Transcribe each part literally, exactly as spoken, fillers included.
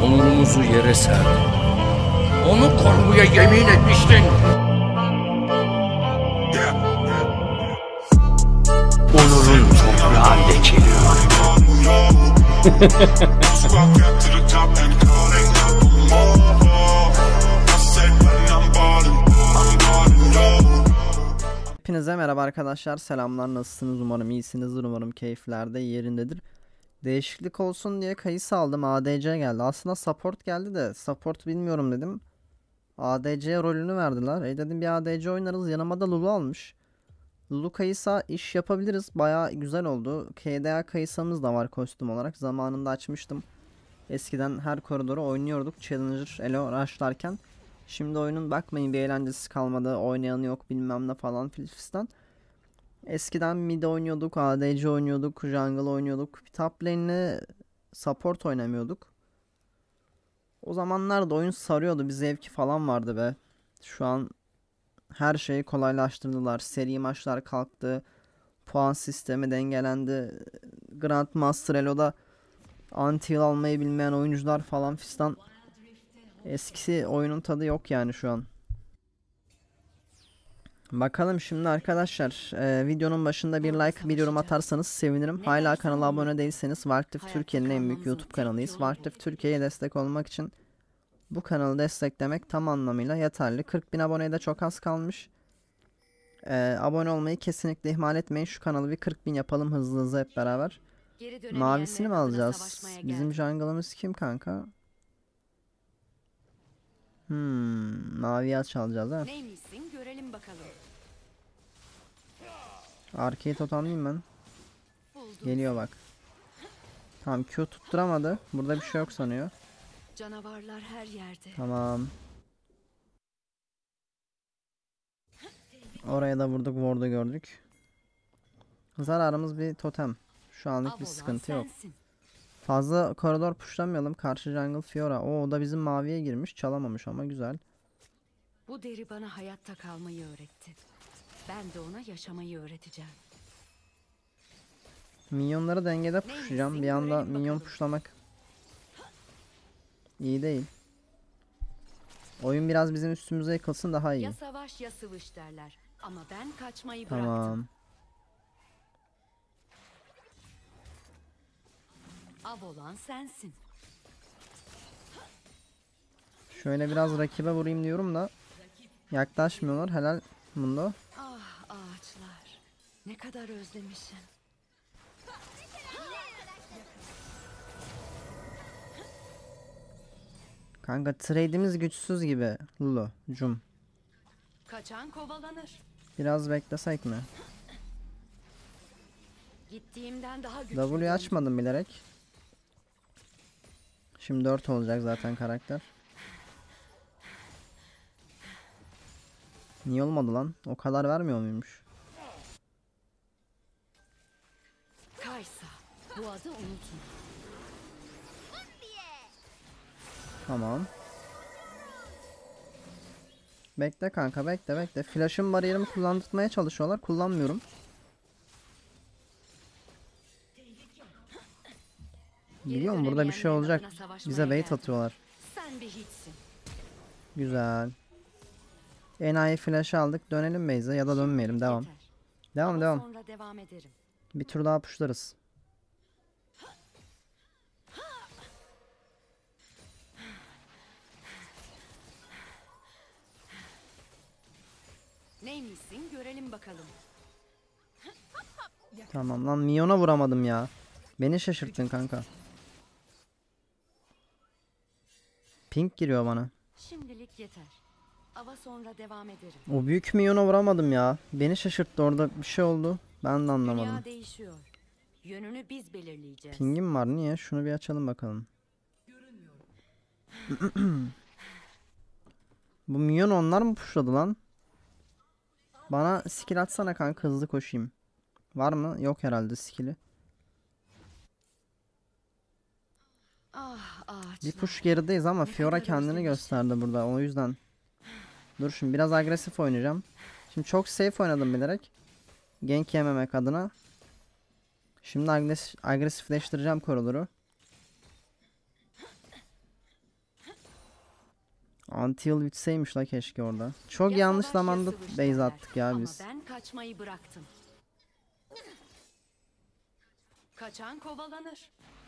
onurumuzu yere serdin. Onu korumaya yemin etmiştin. Onurun toprağa lekeliyor. Hepinize merhaba arkadaşlar, selamlar, nasılsınız? Umarım iyisinizdir, umarım keyifler de yerindedir. Değişiklik olsun diye kayısı aldım, A D C geldi. Aslında support geldi de support bilmiyorum dedim. A D C rolünü verdiler. E dedim bir A D C oynarız, yanıma da Lulu almış. Lulu Kayısa iş yapabiliriz, baya güzel oldu. K D A Kayısa'mız da var kostüm olarak, zamanında açmıştım. Eskiden her koridoru oynuyorduk Challenger Elo rushlarken. Şimdi oyunun bakmayın bir eğlencesi kalmadı, oynayanı yok bilmem ne falan filfistan. Eskiden mid oynuyorduk, A D C oynuyorduk, jungle oynuyorduk. Top lane'le support oynamıyorduk. O zamanlarda oyun sarıyordu, bir zevki falan vardı be. Şu an her şeyi kolaylaştırdılar. Seri maçlar kalktı. Puan sistemi dengelendi. Grandmaster Elo'da anti heal almayı bilmeyen oyuncular falan fistan. Eskisi oyunun tadı yok yani şu an. Bakalım şimdi arkadaşlar, e, videonun başında bir like, bir yorum atarsanız sevinirim. Hala kanala abone değilseniz, Warcraft Türkiye'nin en büyük YouTube kanalıyız. Warcraft Türkiye'ye destek olmak için bu kanalı desteklemek tam anlamıyla yeterli. kırk bin aboneye de çok az kalmış. E, abone olmayı kesinlikle ihmal etmeyin. Şu kanalı bir kırk bin yapalım hızlı hızlı hep beraber. Mavisini mi alacağız? Bizim jungle'ımız kim kanka? Hmm, mavi aç alacağız ha. Neymişsin görelim bakalım. Arkayı totemleyeyim ben. Buldum. Geliyor bak. Tamam, Q tutturamadı. Burada bir şey yok sanıyor. Canavarlar her yerde. Tamam. Oraya da vurduk, ward'u gördük. Zararımız bir totem. Şu anlık bir sıkıntı yok. Fazla koridor pushlamayalım. Karşı jungle Fiora. O, o da bizim maviye girmiş. Çalamamış ama güzel. Bu deri bana hayatta kalmayı öğretti. Ben de ona yaşamayı öğreteceğim. Minyonları dengede pushlayacağım. Bir anda minyon pushlamak iyi değil. Oyun biraz bizim üstümüze yıkılsın daha iyi. Ya savaş ya sıvış derler. Ama ben kaçmayı Tamam. bıraktım. Av olan sensin. Şöyle biraz rakibe vurayım diyorum da yaklaşmıyorlar. Helal Mundo. Ah ağaçlar. Ne kadar özlemişim. Kanka trade'imiz güçsüz gibi. Lulu, cum. Kaçan kovalanır. Biraz beklesek mi? Gittiğimden daha güçlü. W'yu açmadım bilerek. Şimdi dört olacak zaten karakter. Niye olmadı lan? O kadar vermiyor muymuş? Kaysa. Bu adı unutma. Tamam. Bekle kanka, bekle bekle. Flash'ın bariyerimi kullandırmaya çalışıyorlar. Kullanmıyorum. Biliyorum burada bir şey olacak. Bize bait atıyorlar. Sen bir hiçsin. Güzel. Enayi flash'ı aldık. Dönelim base'e ya da dönmeyelim. Devam. Yeter. Devam Ama devam. sonra devam ederim. Bir tur daha pushlarız. Neymişsin görelim bakalım. Tamam lan, Mion'a vuramadım ya. Beni şaşırttın kanka. Pink giriyor bana. Şimdilik yeter. Ava sonra devam ederim. O büyük Mion'a vuramadım ya. Beni şaşırttı, orada bir şey oldu. Ben de anlamadım. Dünya değişiyor. Yönünü biz belirleyeceğiz. Ping'im var, niye? Şunu bir açalım bakalım. Bu Mion onlar mı pushladı lan? Bana skill atsana kanka, hızlı koşayım. Var mı? Yok herhalde skill'i. Ah ağaçlar. Bir push gerideyiz ama Ne Fiora kadar kendini özlemişim. gösterdi burada, o yüzden. Dur şimdi biraz agresif oynayacağım. Şimdi çok safe oynadım bilerek. Gank yememek adına. Şimdi agres agresifleştireceğim koridoru. Anti yıl bitseymiş la keşke orada. Çok Ya yanlış savaş ya zamanda sıvış base derler. attık ya Ama biz. ben kaçmayı bıraktım. Kaçan kovalanır.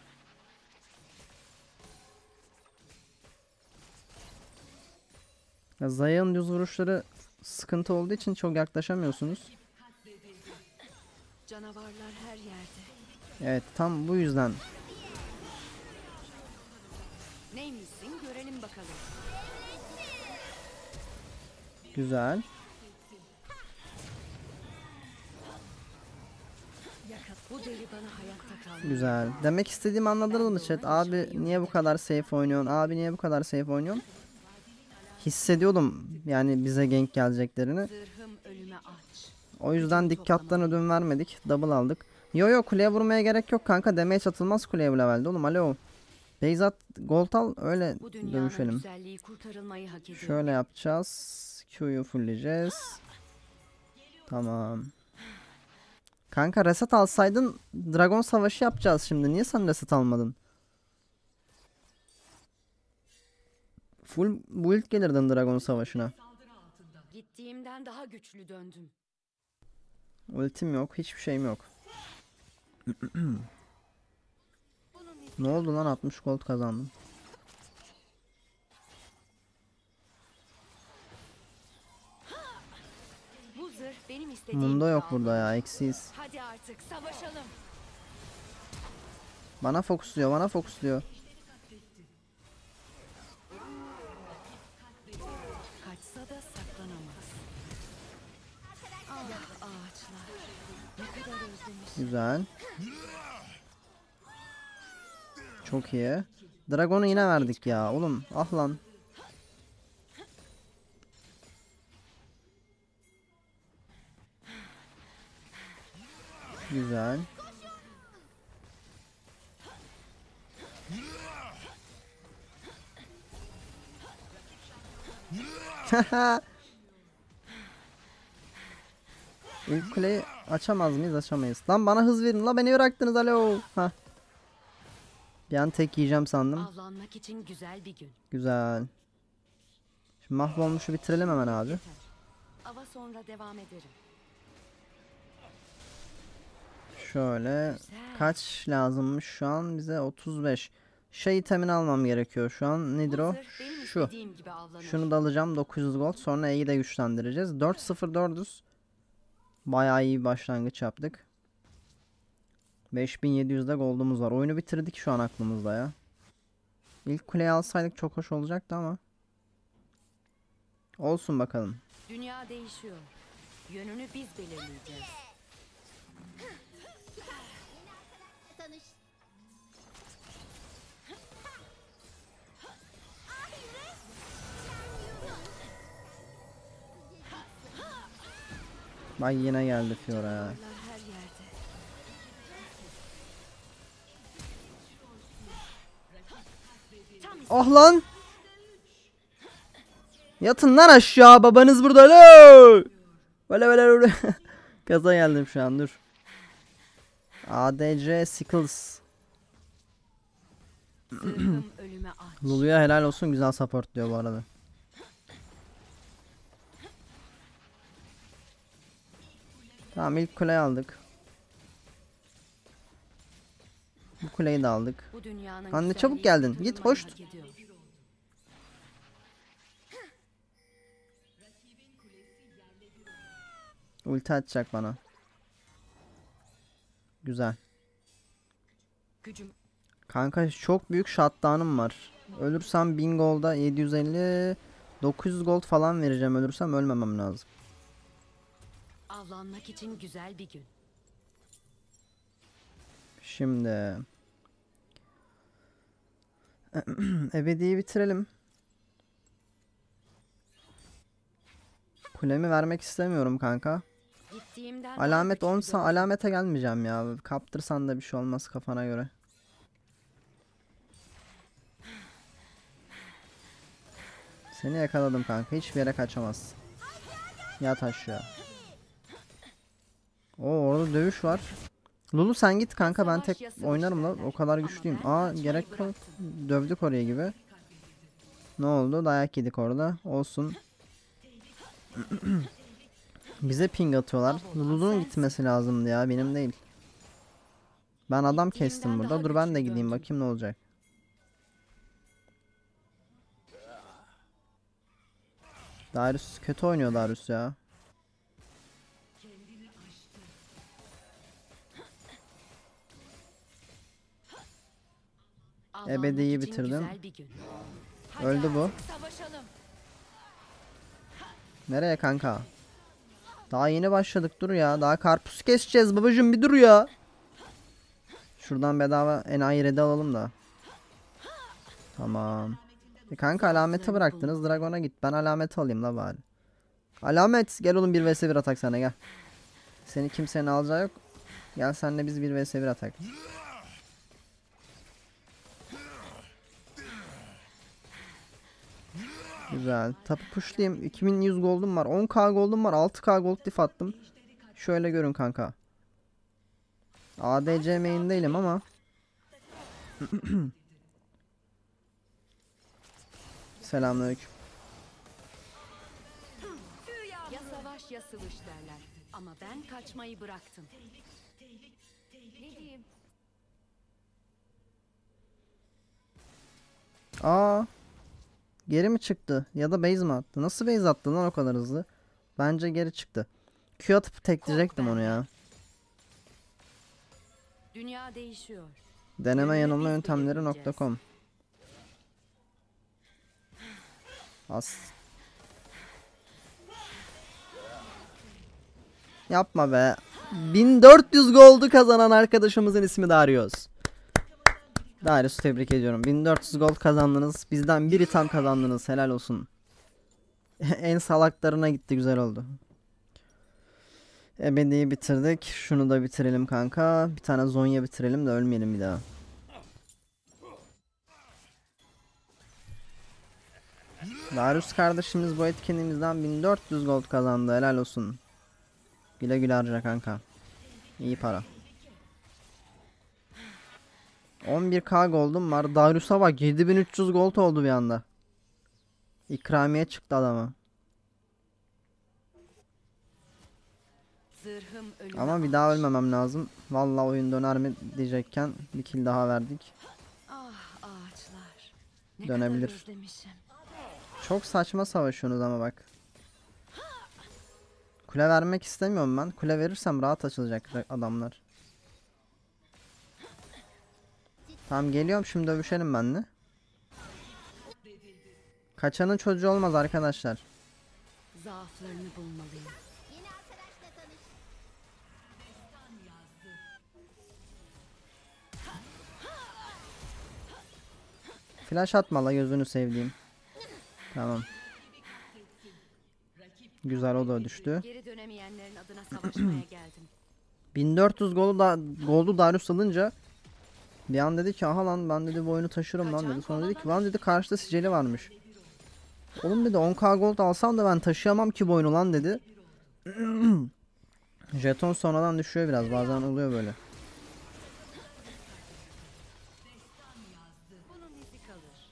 Ya Zayıf'ın düz vuruşları sıkıntı olduğu için çok yaklaşamıyorsunuz. Canavarlar her yerde. Evet, tam bu yüzden. Neymişsin görelim bakalım. Güzel. Bu deli bana hayatta kalmayı. Güzel. Demek istediğimi anladınız mı chat? Abi niye bu kadar safe oynuyorsun? Abi niye bu kadar safe oynuyorsun? Hissediyordum yani bize gank geleceklerini. Zırhım ölüme aç. O yüzden dikkattan ödün vermedik. Double aldık. Yo yo, kuleye vurmaya gerek yok kanka. Damage atılmaz kuleye bu levelde oğlum. Alo. Base at, gold al, öyle Bu dünyanın dövüşelim. güzelliği kurtarılmayı hak ediyor. Şöyle yapacağız. Q'yu fullleyeceğiz. Tamam. Kanka reset alsaydın Dragon Savaşı yapacağız şimdi. Niye sen reset almadın? Full build gelirdin Dragon Savaşı'na. Gittiğimden daha güçlü döndüm. Ultim yok. Hiçbir şeyim yok. Ne oldu lan, altmış gold kazandım. Bu zırh benim istediğim Mundo gibi yok burada alınır. ya, eksiyiz. Hadi artık savaşalım. Bana fokusluyor, bana fokusluyor. Kaçsa da saklanamaz. Ah ağaçlar. Ne kadar özlemiş. Güzel. Çok iyi. Dragon'u yine verdik ya oğlum. Ah lan. Güzel. İlk kuleyi açamaz mıyız? Açamayız. Lan bana hız verin. La beni bıraktınız. Alo. Ha. Bir an tek yiyeceğim sandım. Avlanmak için güzel bir gün. Güzel. Şimdi mahvolmuşu bitirelim hemen abi. Ava sonra devam ederim. Şöyle. Kaç lazımmış şu an? Bize otuz beş. Şey itemini almam gerekiyor şu an. Nedir Bu o? zırh benim Şu. istediğim gibi avlanır. Şunu da alacağım. dokuz yüz gold. Sonra E'yi de güçlendireceğiz. dört sıfır dördüz. Bayağı iyi bir başlangıç yaptık. beş bin yedi yüzde gold'umuz var. Oyunu bitirdik şu an aklımızda ya. İlk kuleyi alsaydık çok hoş olacaktı ama. Olsun bakalım. Dünya değişiyor. Yönünü biz belirleyeceğiz. Tanış. Bak yine geldi Fiora ya. Canavarlar her yerde. Oh lan! Yatın lan aşağı, babanız burada. Alo! Böyle böyle böyle. Gaza geldim şu an, dur. A D C Sickles. Zırhım ölüme aç. Lulu'ya helal olsun, güzel support diyor bu arada. Tamam, ilk kuleyi aldık. Bu kuleyi de aldık. Bu dünyanın Anne, çabuk güzelliği geldin. Git, kurtarılmayı hoş. hak ediyor. Ulti atacak bana. Güzel. Gücüm Kanka çok büyük shutdown'um var. Ölürsem bin golda yedi yüz elli dokuz yüz gold falan vereceğim, ölürsem ölmemem lazım. avlanmak için güzel bir gün. Şimdi ebediyi bitirelim. Kulemi vermek istemiyorum kanka. Gittiğimden daha Alamet güçlü onsa döndüm. alamete gelmeyeceğim ya. Kaptırsan da bir şey olmaz kafana göre. Seni yakaladım kanka. Hiçbir yere kaçamazsın. Yat aşağı. Oo, orada dövüş var. Lulu sen git kanka, ben tek oynarım da o kadar güçlüyüm. Aa, gerek yok. Dövdük oraya gibi. Ne oldu? Dayak yedik orada. Olsun. Bize ping atıyorlar. Lulu'nun gitmesi lazımdı ya, benim değil. Ben adam kestim burada. Dur ben de gideyim bakayım ne olacak. Darius kötü oynuyor Darius ya. Ebedi'yi Avlanmak için bitirdim. güzel bir gün. Öldü bu. Artık savaşalım. Nereye kanka? Daha yeni başladık, dur ya. Daha karpuz keseceğiz babacım, bir dur ya. Şuradan bedava enayi red alalım da. Tamam. E kanka alameti bıraktınız. Dragon'a git. Ben alameti alayım la bari. Alamet gel oğlum, bir vs bir atak sana gel. Seni kimsenin alacağı yok. Gel senle biz bir vs bir atak. Güzel. Tapu pushlayayım. iki bin yüz gold'um var. on k gold'um var. altı k gold diff attım. Şöyle görün kanka. A D C main değilim ama. Selamünaleyküm. Ya savaş ya sıvış derler. Ama ben kaçmayı bıraktım. Ne diyeyim? Aa. Geri mi çıktı? Ya da base mi attı? Nasıl base attı lan o kadar hızlı? Bence geri çıktı. Q atıp tekleyecektim onu ya. Dünya değişiyor. Deneme yanılma Biz yöntemleri nokta belirleyeceğiz. com. As. Yapma be. bin dört yüz goldu kazanan arkadaşımızın ismi Darius. Darius tebrik ediyorum. bin dört yüz gold kazandınız. Bizden bir item kazandınız. Helal olsun. En salaklarına gitti, güzel oldu. Ebedi'yi bitirdik. Şunu da bitirelim kanka. Bir tane Zonya bitirelim de ölmeyelim bir daha. Darius kardeşimiz bu etkinliğimizden bin dört yüz gold kazandı. Helal olsun. Güle güle harca kanka. İyi para. on bir k gold'um var. Darius'a bak, yedi bin üç yüz gold oldu bir anda. İkramiye çıktı adama. Zırhım ölüme Ama bir daha ölmemem lazım. Vallahi oyun döner mi diyecekken bir kill daha verdik. Ah ağaçlar. Ne Dönebilir. kadar özlemişim. Çok saçma savaşıyorsunuz ama bak. Kule vermek istemiyorum ben. Kule verirsem rahat açılacak adamlar. Tamam geliyorum, şimdi dövüşelim benle. Kaçanın çocuğu olmaz arkadaşlar. Zaaflarını bulmalıyım. Yeni arkadaşla tanış. Flash atma la gözünü sevdiğim. Tamam. Güzel, o da düştü. Geri dönemeyenlerin adına savaşmaya geldim. bin dört yüz goldu da goldu Darius alınca bir an dedi ki aha lan ben dedi bu oyunu taşırım lan dedi. Sonra dedi ki lan dedi karşıda sicili varmış. Oğlum dedi on k gold alsam da ben taşıyamam ki bu oyunu lan dedi. Jeton sonradan düşüyor biraz, bazen oluyor böyle. Bunun izi kalır.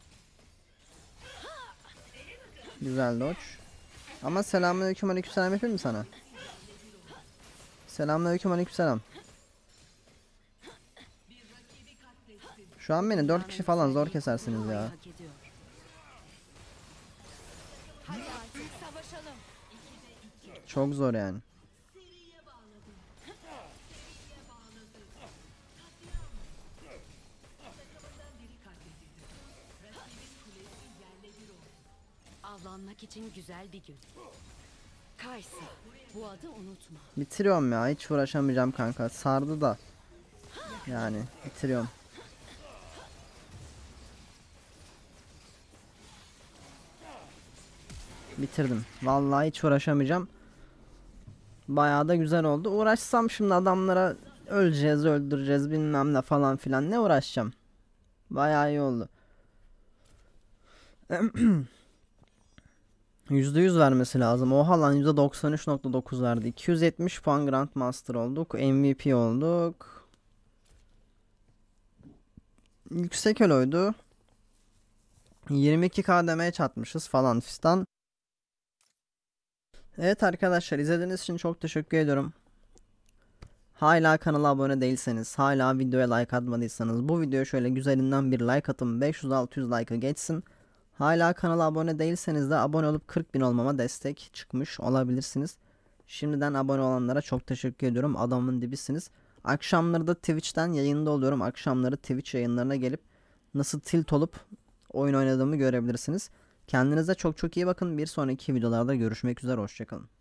Güzel dodge. Ama selamünaleyküm, aleykümselam yapayım mı sana? Selamünaleyküm, aleykümselam. Şu an beni dört kişi falan zor kesersiniz ya. Hak ediyor. Hadi artık savaşalım. Çok zor yani. Avlanmak için güzel bir gün. Kaysa, bu adı unutma. Bitiriyorum ya, hiç uğraşamayacağım kanka. Sardı da. Yani bitiriyorum. Bitirdim. Vallahi hiç uğraşamayacağım. Bayağı da güzel oldu. Uğraşsam şimdi adamlara öleceğiz, öldüreceğiz bilmem ne falan filan. Ne uğraşacağım? Bayağı iyi oldu. yüzde yüz vermesi lazım. Oha lan, yüzde doksan üç nokta dokuz verdi. iki yüz yetmiş puan Grandmaster olduk. M V P olduk. Yüksek eloydu. yirmi iki K demeye çatmışız falan fistan. Evet arkadaşlar, izlediğiniz için çok teşekkür ediyorum. Hala kanala abone değilseniz, hala videoya like atmadıysanız bu videoya şöyle güzelinden bir like atın, beş yüz altı yüz like'ı geçsin. Hala kanala abone değilseniz de abone olup kırk bin olmama destek çıkmış olabilirsiniz. Şimdiden abone olanlara çok teşekkür ediyorum. Adamın dibisiniz. Akşamları da Twitch'ten yayında oluyorum. Akşamları Twitch yayınlarına gelip nasıl tilt olup oyun oynadığımı görebilirsiniz. Kendinize çok çok iyi bakın. Bir sonraki videolarda görüşmek üzere. Hoşçakalın.